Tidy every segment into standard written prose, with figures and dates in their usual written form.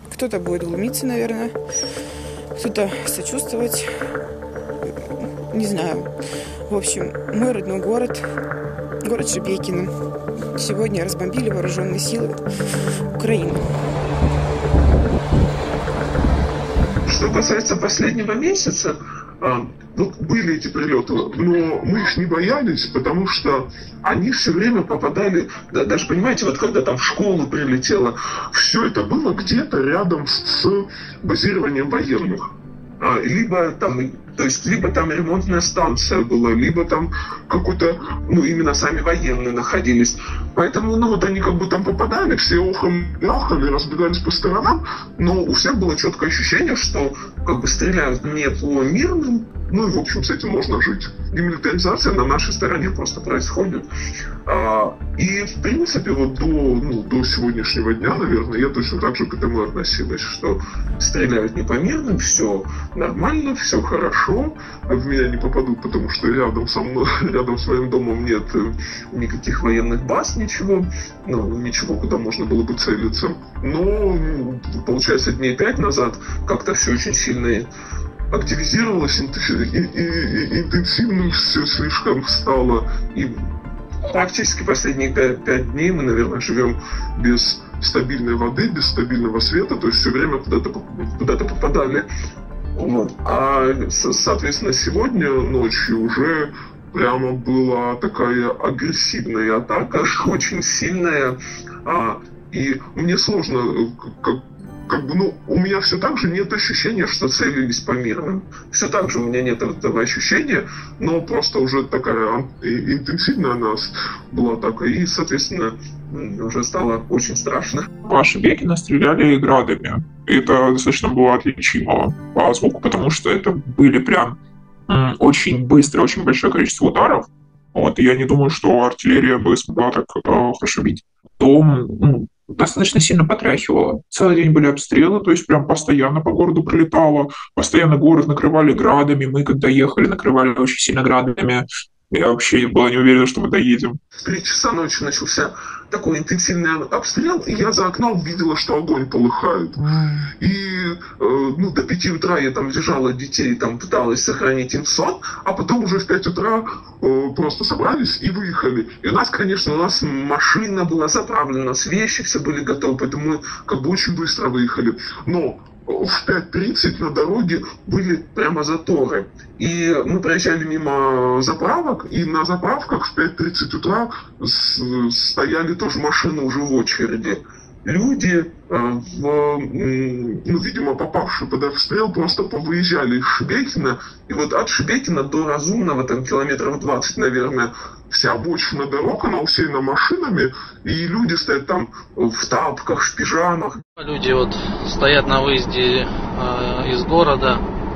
Кто-то будет глумиться, наверное, кто-то сочувствовать. Не знаю. В общем, мой родной город, город Шебекино, сегодня разбомбили вооруженные силы Украины. Что касается последнего месяца, были эти прилеты, но мы их не боялись, потому что они все время попадали, даже понимаете, вот когда там в школу прилетело, все это было где-то рядом с базированием военных. Либо там ремонтная станция была, либо там какой-то, именно сами военные находились. Поэтому, они как бы там попадали, все охали, разбегались по сторонам, но у всех было четкое ощущение, что как бы стреляют не по мирным, и, в общем, с этим можно жить. Демилитаризация на нашей стороне просто происходит. И, в принципе, вот до сегодняшнего дня, наверное, я точно так же к этому относилась, что стреляют не по мирным, все нормально, все хорошо, в меня не попадут, потому что рядом со мной, рядом с моим домом нет никаких военных баз, ничего, куда можно было бы целиться. Но, получается, дней 5 назад как-то все очень сильно активизировалось, интенсивным все слишком стало, и практически последние 5 дней мы, наверное, живем без стабильной воды, без стабильного света, то есть все время куда-то попадали. Соответственно, сегодня ночью уже прямо была такая агрессивная атака, очень сильная, и мне сложно, у меня все так же нет ощущения, что целились по мирным. Все так же у меня нет этого ощущения, но просто уже такая интенсивная у нас была атака, и, соответственно, уже стало очень страшно. По Шебекино стреляли градами. Это достаточно было отличимо по звуку, потому что это были прям очень быстрое, очень большое количество ударов. И я не думаю, что артиллерия бы смогла так хорошо бить. Дом достаточно сильно потряхивало. Целый день были обстрелы, то есть прям постоянно по городу прилетало, постоянно город накрывали градами. Мы, когда ехали, накрывали очень сильно градами. Я вообще была не уверена, что мы доедем. В 3 часа ночи начался такой интенсивный обстрел, и я за окном видела, что огонь полыхает. И до 5 утра я там лежала, детей там пыталась сохранить им сон, а потом уже в 5 утра просто собрались и выехали. И у нас машина была заправлена, у нас вещи все были готовы, поэтому мы как бы очень быстро выехали. Но в 5:30 на дороге были прямо заторы. И мы проезжали мимо заправок, и на заправках в 5:30 утра стояли тоже машины уже в очереди. Люди, видимо, попавшие под обстрел, просто повыезжали из Шебекина. И вот от Шебекина до Разумного, там километров 20, наверное, вся обочина дорог, она усеяна машинами, и люди стоят там в тапках, в пижамах. Люди стоят на выезде из города.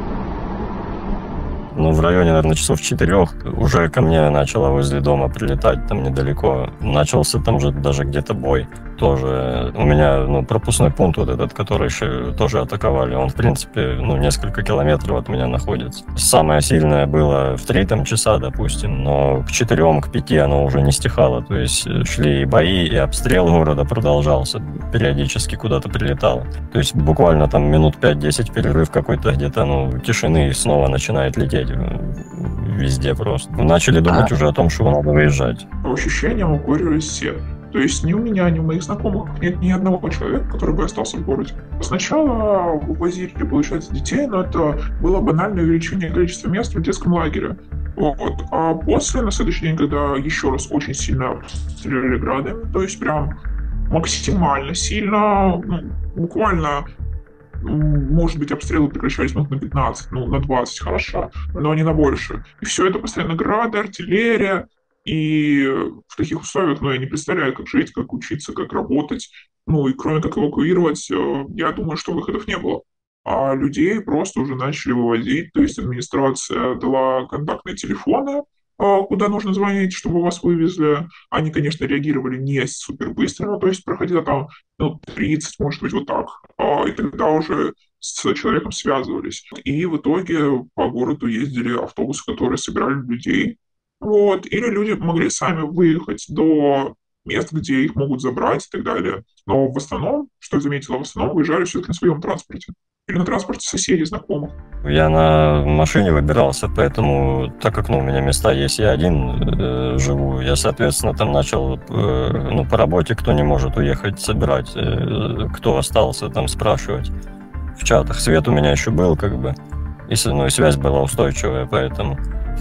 В районе, наверное, часов 4 уже ко мне начало возле дома прилетать, там недалеко. Начался там же даже где-то бой. Тоже у меня, пропускной пункт вот этот, который еще тоже атаковали, он, в принципе, несколько километров от меня находится. Самое сильное было в 3 часа, допустим, но к 4, к 5 оно уже не стихало. То есть шли и бои, и обстрел города продолжался, периодически куда-то прилетало. То есть буквально там минут 5-10 перерыв какой-то где-то, тишины, и снова начинает лететь везде просто. Начали думать уже о том, что надо выезжать. По ощущениям укурились все. То есть ни у меня, ни у моих знакомых нет ни одного человека, который бы остался в городе. Сначала вывозили, получается, детей, но это было банальное увеличение количества мест в детском лагере. А после, на следующий день, когда еще раз очень сильно стреляли градами, то есть прям максимально сильно, буквально, может быть, обстрелы прекращались минут на 15, на 20, хорошо, но не на больше. И все это постоянно грады, артиллерия. И в таких условиях, я не представляю, как жить, как учиться, как работать. И кроме как эвакуировать, я думаю, что выходов не было. А людей просто уже начали вывозить. То есть администрация дала контактные телефоны, куда нужно звонить, чтобы вас вывезли. Они, конечно, реагировали не супер быстро, то есть проходило там 30, может быть, вот так. И тогда уже с человеком связывались. И в итоге по городу ездили автобусы, которые собирали людей. Или люди могли сами выехать до мест, где их могут забрать и так далее. Но в основном, что я заметила, в основном выезжали все-таки на своем транспорте. Или на транспорте соседей, знакомых. Я на машине выбирался, поэтому, так как у меня места есть, я один живу, я, соответственно, там начал по работе, кто не может уехать, собирать, кто остался, там спрашивать в чатах. Свет у меня еще был, и связь была устойчивая, поэтому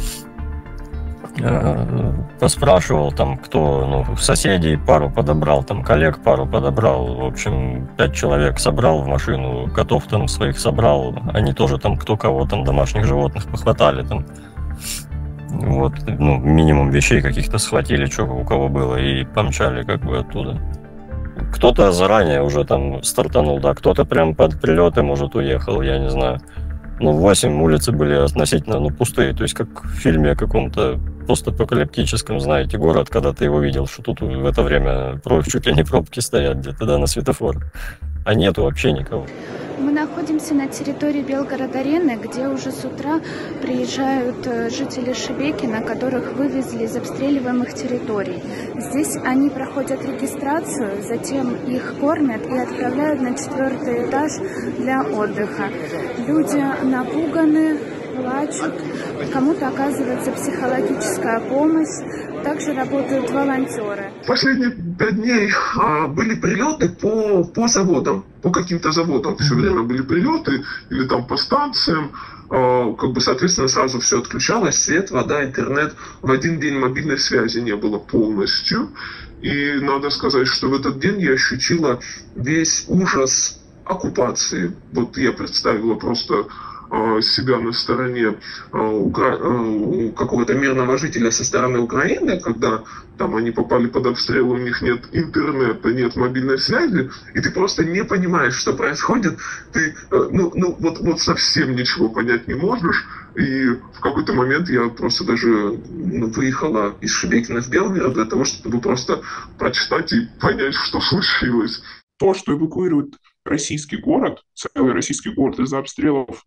поспрашивал, там, кто, соседей пару подобрал, там, коллег пару подобрал, в общем, 5 человек собрал в машину, котов там своих собрал, они тоже там, кто кого там, домашних животных похватали, там, вот, минимум вещей каких-то схватили, что у кого было, и помчали, оттуда. Кто-то заранее уже там стартанул, да, кто-то прям под прилеты, может, уехал, я не знаю. 8 улицы были относительно, пустые, то есть как в фильме каком-то постапокалиптическом, знаете, город, когда ты его видел, что тут в это время чуть ли не пробки стоят где-то, да, на светофорах, а нету вообще никого. Мы находимся на территории Белгород-арены, где уже с утра приезжают жители Шебекино, которых вывезли из обстреливаемых территорий. Здесь они проходят регистрацию, затем их кормят и отправляют на 4-й этаж для отдыха. Люди напуганы, плачут, кому-то оказывается психологическая помощь, также работают волонтеры. Последние 5 дней были прилеты по заводам, по каким-то заводам. Все время были прилеты, или там по станциям. Соответственно, сразу все отключалось, свет, вода, интернет. В один день мобильной связи не было полностью. И надо сказать, что в этот день я ощутила весь ужас оккупации. Вот я представила просто себя на стороне какого-то мирного жителя со стороны Украины, когда там они попали под обстрел, у них нет интернета, нет мобильной связи, и ты просто не понимаешь, что происходит, ты вот совсем ничего понять не можешь, и в какой-то момент я просто даже выехала из Шебекино в Белгород для того, чтобы просто прочитать и понять, что случилось. То, что эвакуирует российский город, целый российский город из-за обстрелов,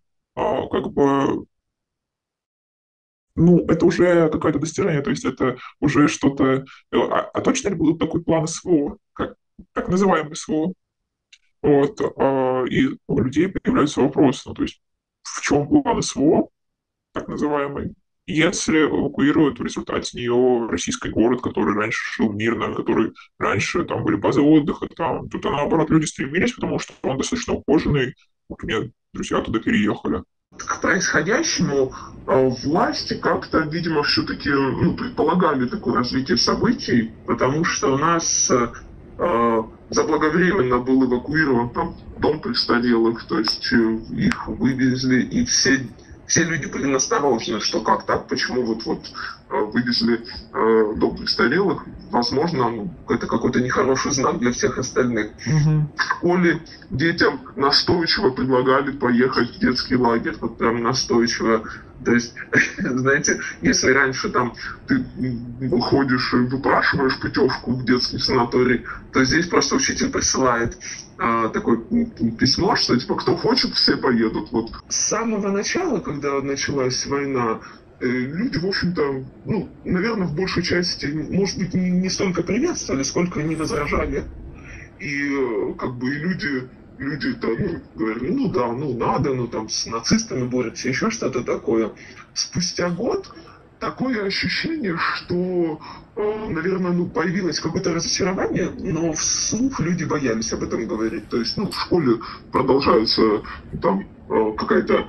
это уже какое-то достижение, то есть это уже что-то... А точно ли будут такой план СВО, как так называемый СВО? Вот, и у людей появляются вопросы, то есть в чем план СВО, так называемый, если эвакуируют в результате нее российский город, который раньше жил мирно, который раньше там были базы отдыха, там, тут наоборот люди стремились, потому что он достаточно ухоженный, вот у меня друзья туда переехали. К происходящему власти как-то, видимо, все-таки предполагали такое развитие событий, потому что у нас заблаговременно был эвакуирован там дом престарелых, то есть их вывезли, и все люди были насторожены, что как так, почему вот вывезли дом престарелых, возможно, это какой-то нехороший знак для всех остальных. В школе детям настойчиво предлагали поехать в детский лагерь, вот прям настойчиво. То есть, знаете, если раньше там ты выходишь и выпрашиваешь путевку в детский санаторий, то здесь просто учитель присылает такое письмо, что типа кто хочет, все поедут. Вот с самого начала, когда началась война, люди, в общем-то, наверное, в большей части, может быть, не столько приветствовали, сколько не возражали. И люди-то, говорили, надо, там с нацистами борются, еще что-то такое. Спустя год такое ощущение, что, наверное, появилось какое-то разочарование, но вслух люди боялись об этом говорить. То есть, в школе продолжается там какая-то,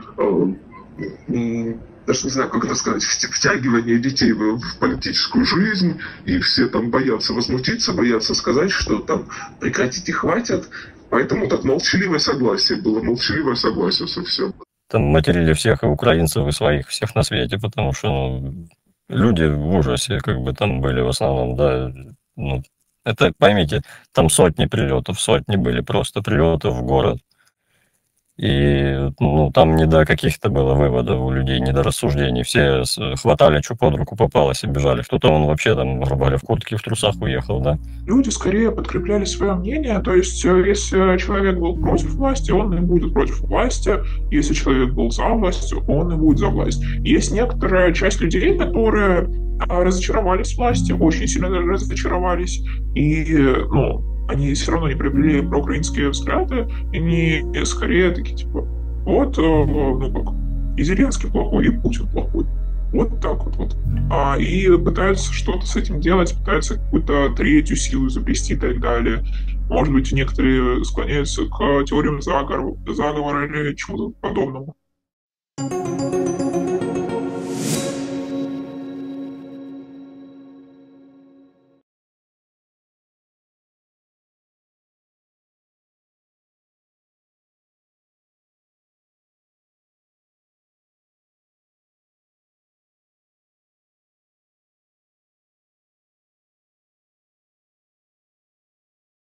даже не знаю, как это сказать, втягивание детей в политическую жизнь, и все там боятся возмутиться, боятся сказать, что там прекратите, хватит. Поэтому так молчаливое согласие со всем. Там материли всех и украинцев, и своих, всех на свете, потому что люди в ужасе там были в основном, да. Это, поймите, там сотни прилетов, сотни были просто прилетов в город. И ну, там не до каких-то было выводов у людей, не до рассуждений. Все хватали, что под руку попалось, и бежали. Кто-то он вообще там, грубо говоря, в куртке, в трусах уехал, да. Люди скорее подкрепляли свое мнение, то есть если человек был против власти, он и будет против власти, если человек был за власть, он и будет за власть. Есть некоторая часть людей, которые разочаровались в власти, очень сильно даже разочаровались, и, ну, они все равно не приобрели проукраинские взгляды, они скорее такие, типа, вот, ну как, и Зеленский плохой, и Путин плохой. Вот так вот. И пытаются что-то с этим делать, пытаются какую-то третью силу изобрести и так далее. Может быть, некоторые склоняются к теориям заговора или чему-то подобному.